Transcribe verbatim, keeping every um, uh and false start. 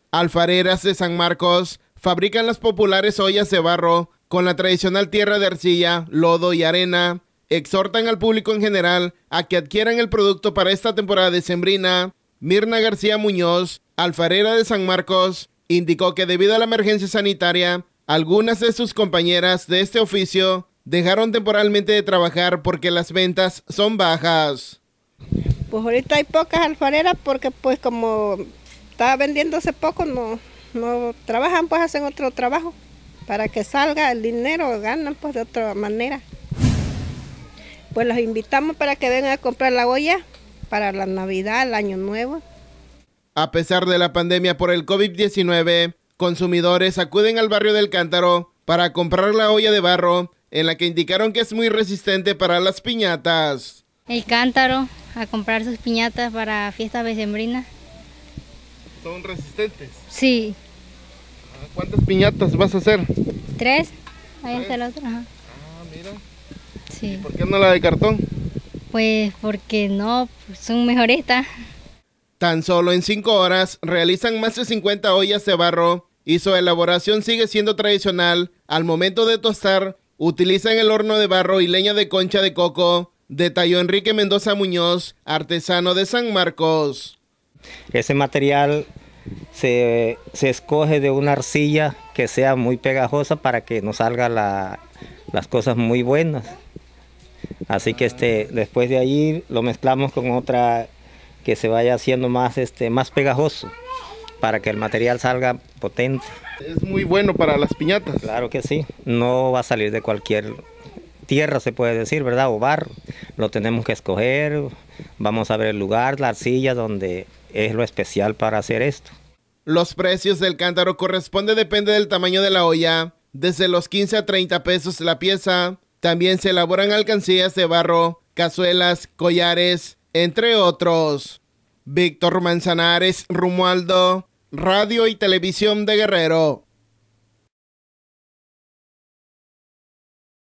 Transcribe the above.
Alfareras de San Marcos fabrican las populares ollas de barro con la tradicional tierra de arcilla, lodo y arena. Exhortan al público en general a que adquieran el producto para esta temporada decembrina. Mirna García Muñoz, alfarera de San Marcos, indicó que debido a la emergencia sanitaria, algunas de sus compañeras de este oficio dejaron temporalmente de trabajar porque las ventas son bajas. Pues ahorita hay pocas alfareras porque pues como está vendiéndose poco, no, no trabajan, pues hacen otro trabajo para que salga el dinero, ganan pues de otra manera. Pues los invitamos para que vengan a comprar la olla para la Navidad, el Año Nuevo. A pesar de la pandemia por el COVID diecinueve, consumidores acuden al barrio del Cántaro para comprar la olla de barro, en la que indicaron que es muy resistente para las piñatas. El Cántaro, a comprar sus piñatas para fiestas decembrinas. ¿Son resistentes? Sí. ¿Cuántas piñatas vas a hacer? Tres. Ahí está la otra. Ajá. Ah, mira. Sí. ¿Y por qué no la de cartón? Pues porque no, son mejores estas. Tan solo en cinco horas realizan más de cincuenta ollas de barro y su elaboración sigue siendo tradicional. Al momento de tostar, utilizan el horno de barro y leña de concha de coco, detalló Enrique Mendoza Muñoz, artesano de San Marcos. Ese material se, se escoge de una arcilla que sea muy pegajosa para que nos salga la, las cosas muy buenas. Así que este, después de ahí lo mezclamos con otra que se vaya haciendo más, este, más pegajoso para que el material salga potente. Es muy bueno para las piñatas. Claro que sí, no va a salir de cualquier tierra, se puede decir, ¿verdad? O barro. Lo tenemos que escoger, vamos a ver el lugar, la arcilla donde es lo especial para hacer esto. Los precios del cántaro corresponde depende del tamaño de la olla, desde los quince a treinta pesos la pieza. También se elaboran alcancías de barro, cazuelas, collares, entre otros. Víctor Manzanares, Romualdo, Radio y Televisión de Guerrero.